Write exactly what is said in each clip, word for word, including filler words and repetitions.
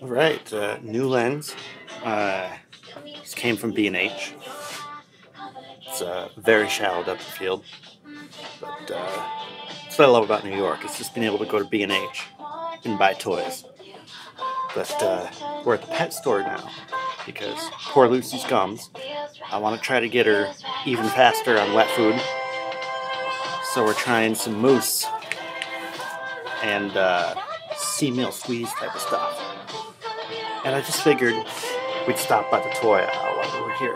Right, uh, new lens. Uh, this came from B and H. It's uh, very shallow depth of field, but uh, that's what I love about New York. It's just being able to go to B and H and buy toys. But uh, we're at the pet store now because poor Lucie's gums. I want to try to get her even faster on wet food, so we're trying some mousse and uh, sea meal squeeze type of stuff. And I just figured we'd stop by the toy aisle while we were here.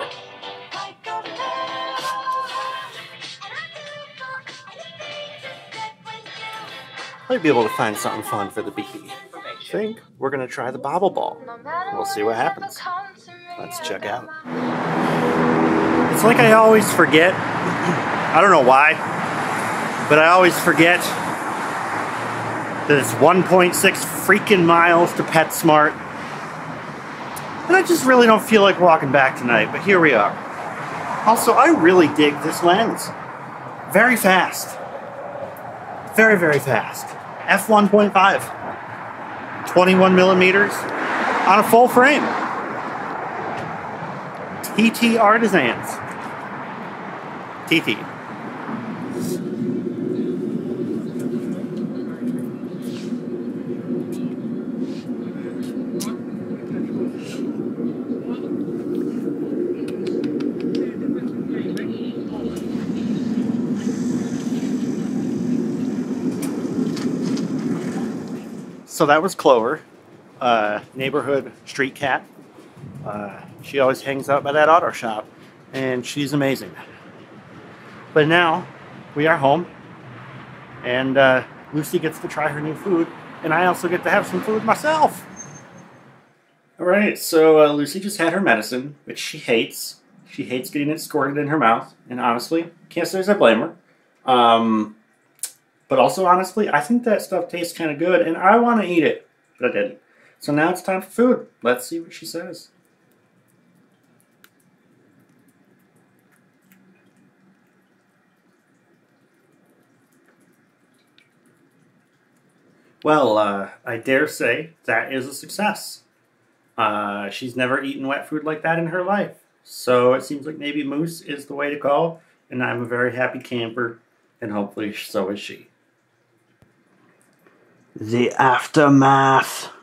Might be able to find something fun for the beaky. I think we're going to try the bobble ball. We'll see what happens. Let's check out. It's like I always forget. I don't know why, but I always forget that it's one point six freaking miles to PetSmart. And I just really don't feel like walking back tonight, but here we are. Also, I really dig this lens. Very fast. Very, very fast. f one point five. twenty-one millimeters on a full frame. T T Artisans. T T. So that was Clover, uh, neighborhood street cat. Uh, she always hangs out by that auto shop, and she's amazing. But now we are home, and uh, Lucie gets to try her new food, and I also get to have some food myself. All right, so uh, Lucie just had her medicine, which she hates. She hates getting it squirted in her mouth, and honestly, can't say as I blame her. Um, But also, honestly, I think that stuff tastes kind of good, and I want to eat it, but I didn't. So now it's time for food. Let's see what she says. Well, uh, I dare say that is a success. Uh, she's never eaten wet food like that in her life. So it seems like maybe mousse is the way to go, and I'm a very happy camper, and hopefully so is she. The aftermath.